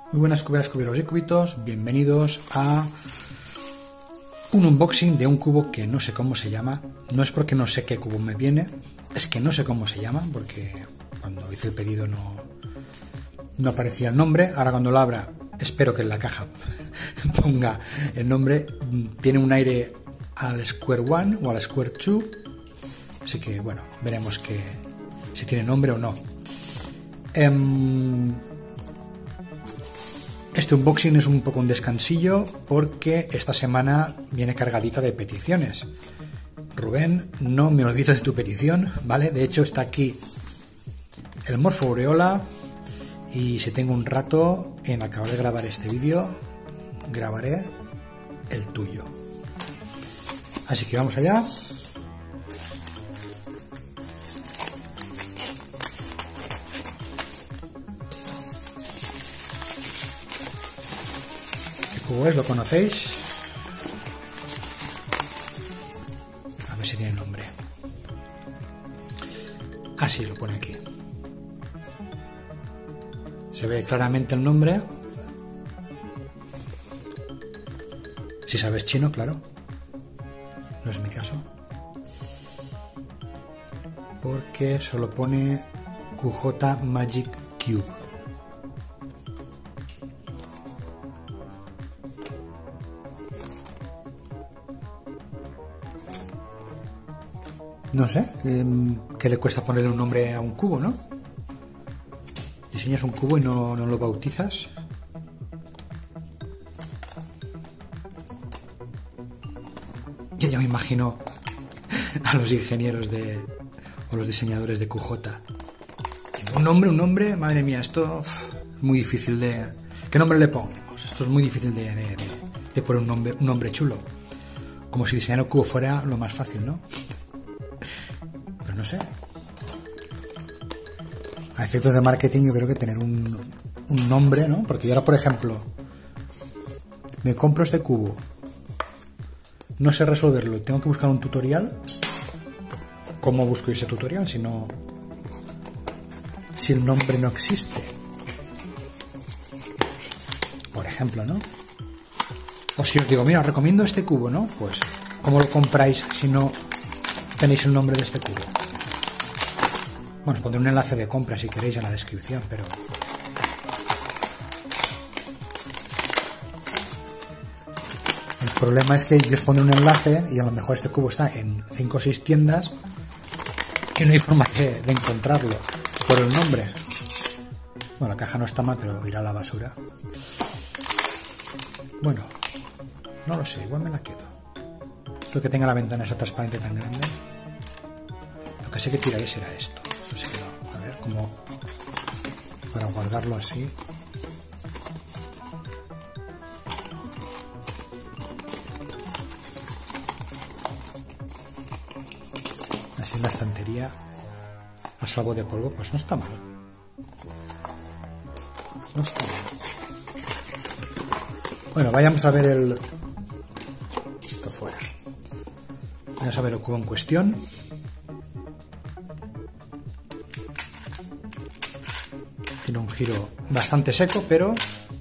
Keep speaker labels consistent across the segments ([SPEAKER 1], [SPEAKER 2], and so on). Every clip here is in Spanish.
[SPEAKER 1] Muy buenas cuberas, cuberos y cubitos, bienvenidos a un unboxing de un cubo que no sé cómo se llama. No es porque no sé qué cubo me viene, es que no sé cómo se llama, porque cuando hice el pedido no aparecía el nombre. Ahora cuando lo abra, espero que en la caja ponga el nombre. Tiene un aire al Square One o al Square Two, así que bueno, veremos si tiene nombre o no. Este unboxing es un poco un descansillo porque esta semana viene cargadita de peticiones. Rubén, no me olvido de tu petición, ¿vale? De hecho está aquí el Morpho Aureola y si tengo un rato en acabar de grabar este vídeo, grabaré el tuyo. Así que vamos allá. ¿Cubo es? ¿Lo conocéis? A ver si tiene nombre. Ah, sí, lo pone aquí. Se ve claramente el nombre. Si sabes chino, claro. No es mi caso. Porque solo pone QJ Magic Cube. No sé, ¿qué le cuesta ponerle un nombre a un cubo, no? Diseñas un cubo y no lo bautizas. Yo ya me imagino a los ingenieros o los diseñadores de QJ. Un nombre, madre mía, esto es muy difícil de... ¿Qué nombre le pongamos? Esto es muy difícil de poner un nombre chulo. Como si diseñar un cubo fuera lo más fácil, ¿no? No sé. A efectos de marketing yo creo que tener un nombre, ¿no? Porque yo ahora, por ejemplo, me compro este cubo, no sé resolverlo, tengo que buscar un tutorial. ¿Cómo busco ese tutorial si el nombre no existe? Por ejemplo, ¿no? O si os digo, mira, os recomiendo este cubo, ¿no? Pues, ¿cómo lo compráis si no tenéis el nombre de este cubo? Bueno, os pondré un enlace de compra si queréis en la descripción, pero... El problema es que yo os pondré un enlace y a lo mejor este cubo está en 5 o 6 tiendas y no hay forma de encontrarlo por el nombre. Bueno, la caja no está mal, pero irá a la basura. Bueno, no lo sé, igual me la quedo. Espero que tenga la ventana esa transparente tan grande. Lo que sé que tiraré será esto. Esto sí que no. A ver, como para guardarlo así. Así en la estantería, a salvo de polvo, pues no está mal. No está mal. Bueno, vayamos a ver esto fuera. Vamos a ver el cubo en cuestión. Tiene un giro bastante seco, pero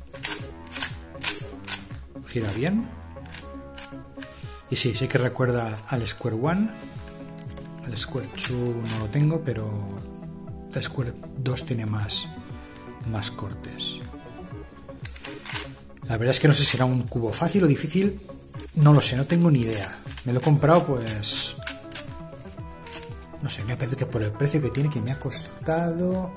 [SPEAKER 1] gira bien. Y sí que recuerda al Square One. El Square 2 no lo tengo, pero el Square 2 tiene más cortes. La verdad es que no sé si será un cubo fácil o difícil. No lo sé, no tengo ni idea. Me lo he comprado, pues... No sé, me parece que por el precio que tiene, que me ha costado...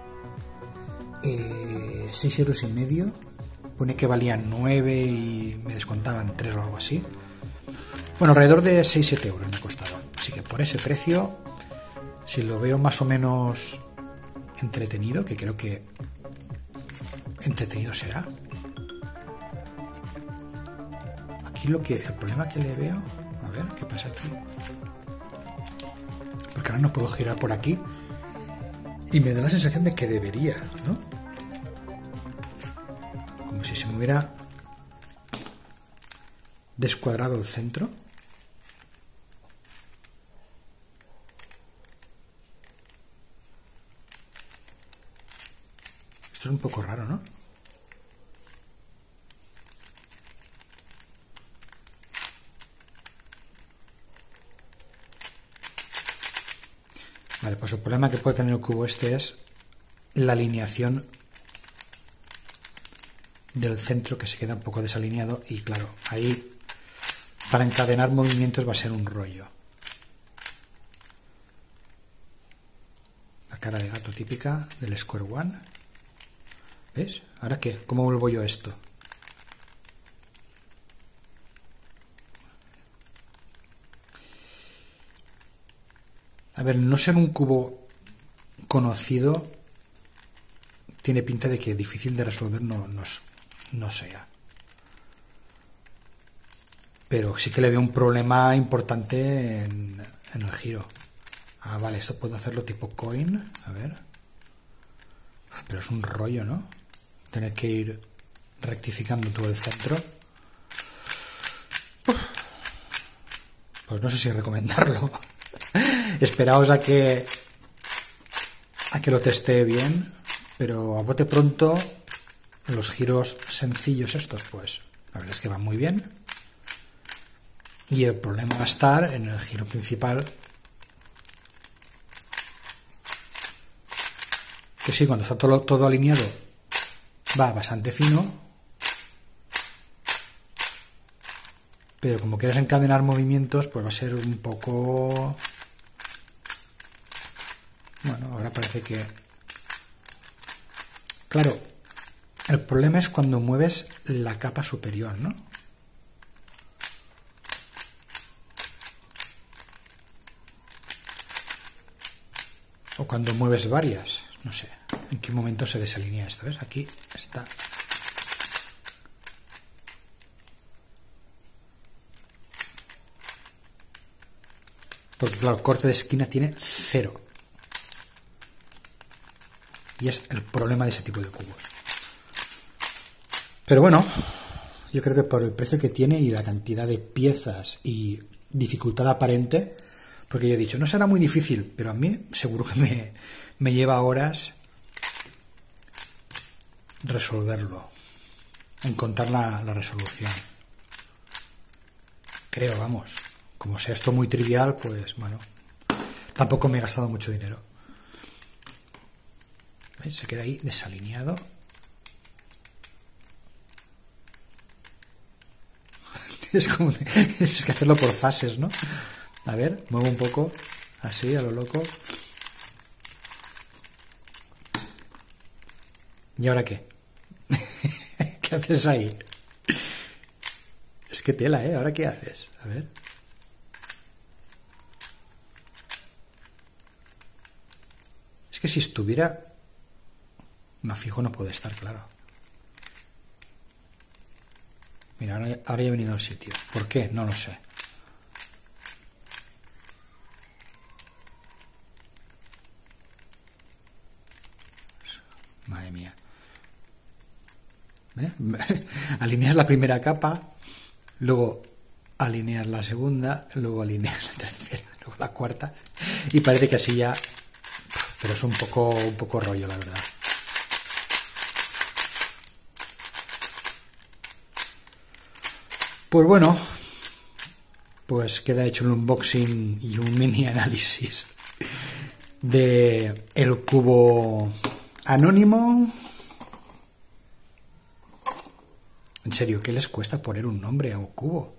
[SPEAKER 1] 6,5 €. Pone que valían 9 y me descontaban 3 o algo así. Bueno, alrededor de 6-7 € me ha costado. Así que por ese precio, si lo veo más o menos entretenido, que creo que entretenido será. Aquí el problema que le veo... A ver, ¿qué pasa aquí? Porque ahora no puedo girar por aquí. Y me da la sensación de que debería, ¿no? Como si se me hubiera descuadrado el centro. Esto es un poco raro, ¿no? Vale, pues el problema que puede tener el cubo este es la alineación del centro, que se queda un poco desalineado, y claro, ahí para encadenar movimientos va a ser un rollo. La cara de gato típica del Square One. ¿Ves? ¿Ahora qué? ¿Cómo vuelvo yo esto? A ver, no ser un cubo conocido tiene pinta de que difícil de resolver no sea. Pero sí que le veo un problema importante en el giro. Ah, vale, esto puedo hacerlo tipo coin. A ver. Pero es un rollo, ¿no? Tener que ir rectificando todo el centro. Pues no sé si recomendarlo. Esperaos a que lo testee bien, pero a bote pronto los giros sencillos estos, pues la verdad es que van muy bien. Y el problema va a estar en el giro principal, que sí, cuando está todo alineado va bastante fino, pero como quieres encadenar movimientos, pues va a ser un poco... Bueno, ahora parece que... Claro, el problema es cuando mueves la capa superior, ¿no? O cuando mueves varias, no sé en qué momento se desalinea esto, ¿ves? Aquí está. Porque claro, el corte de esquina tiene 0. Y es el problema de ese tipo de cubos. Pero bueno, yo creo que por el precio que tiene y la cantidad de piezas y dificultad aparente, porque yo he dicho, no será muy difícil, pero a mí seguro que me lleva horas resolverlo, encontrar la resolución. Creo, vamos. Como sea esto muy trivial, pues bueno, tampoco me he gastado mucho dinero. ¿Veis? Se queda ahí desalineado. Es como tienes que hacerlo por fases, ¿no? A ver, muevo un poco así a lo loco. ¿Y ahora qué? ¿Qué haces ahí? Es que tela, ¿eh? ¿Ahora qué haces? A ver. Es que si estuviera... No, fijo no puede estar, claro. Mira, ahora ya he venido al sitio. ¿Por qué? No lo sé. Madre mía. ¿Eh? Alineas la primera capa, luego alineas la segunda, luego alineas la tercera, luego la cuarta, y parece que así ya... Pero es un poco rollo, la verdad. Pues bueno, pues queda hecho un unboxing y un mini análisis de el cubo anónimo. En serio, ¿qué les cuesta poner un nombre a un cubo?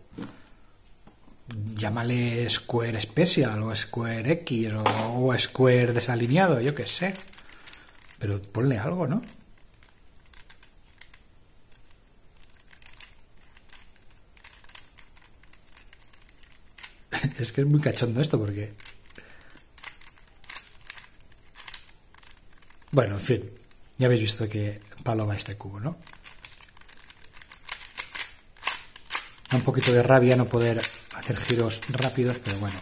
[SPEAKER 1] Llámale Square Special o Square X o Square desalineado, yo qué sé. Pero ponle algo, ¿no? Es que es muy cachondo esto porque... Bueno, en fin, ya habéis visto que palo va este cubo, ¿no? Da un poquito de rabia no poder hacer giros rápidos, pero bueno.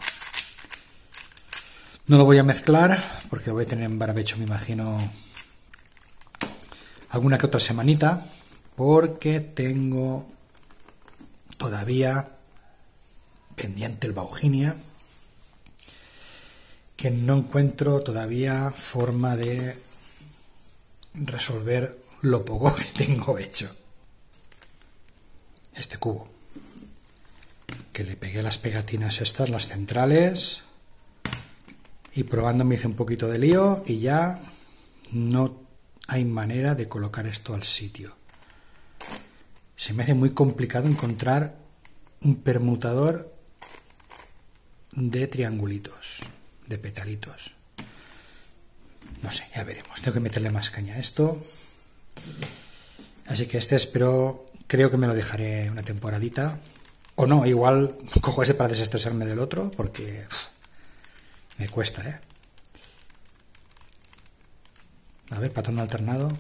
[SPEAKER 1] No lo voy a mezclar porque lo voy a tener en barbecho, me imagino, alguna que otra semanita, porque tengo todavía pendiente el Bauhinia, que no encuentro todavía forma de resolver lo poco que tengo hecho. Este cubo, que le pegué las pegatinas estas, las centrales, Y probando me hice un poquito de lío y ya no hay manera de colocar esto al sitio. Se me hace muy complicado encontrar un permutador de triangulitos, de petalitos. No sé, ya veremos. Tengo que meterle más caña a esto. Así que creo que me lo dejaré una temporadita. O no, igual cojo ese para desestresarme del otro, porque me cuesta, ¿eh? A ver, patrón alternado.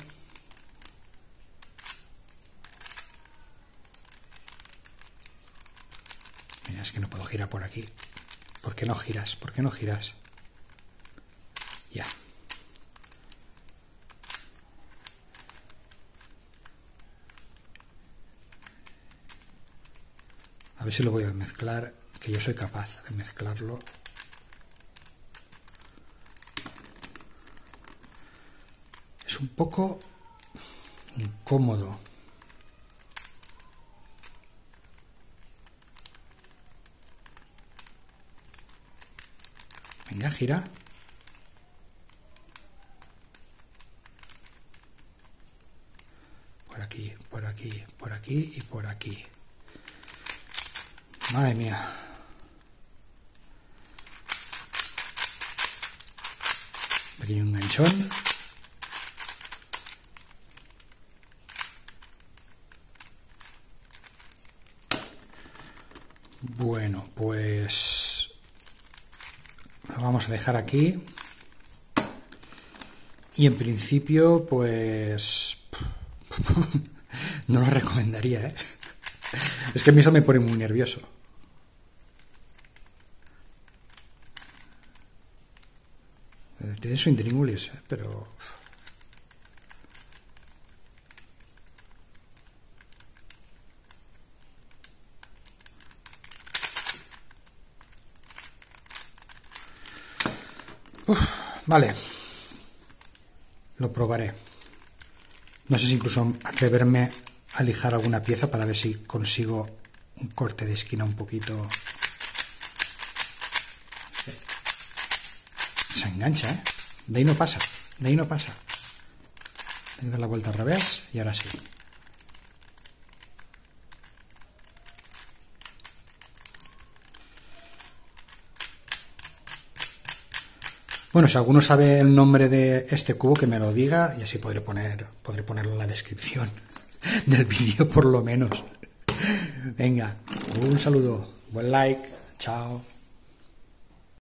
[SPEAKER 1] Mira, es que no puedo girar por aquí. ¿Por qué no giras? ¿Por qué no giras? Ya. A ver si lo voy a mezclar, que yo soy capaz de mezclarlo. Es un poco incómodo. Venga, gira. Por aquí, por aquí, por aquí y por aquí. Madre mía. Pequeño enganchón. Bueno, pues lo vamos a dejar aquí. Y en principio, pues no lo recomendaría, ¿eh? Es que a mí eso me pone muy nervioso. Tiene su intríngulis, ¿eh? Pero vale, lo probaré. No sé si incluso atreverme a lijar alguna pieza para ver si consigo un corte de esquina un poquito. Se engancha, ¿eh? De ahí no pasa, de ahí no pasa. Tengo que dar la vuelta al revés y ahora sí. Bueno, si alguno sabe el nombre de este cubo, que me lo diga y así podré ponerlo en la descripción del vídeo por lo menos. Venga, un saludo, buen like, chao.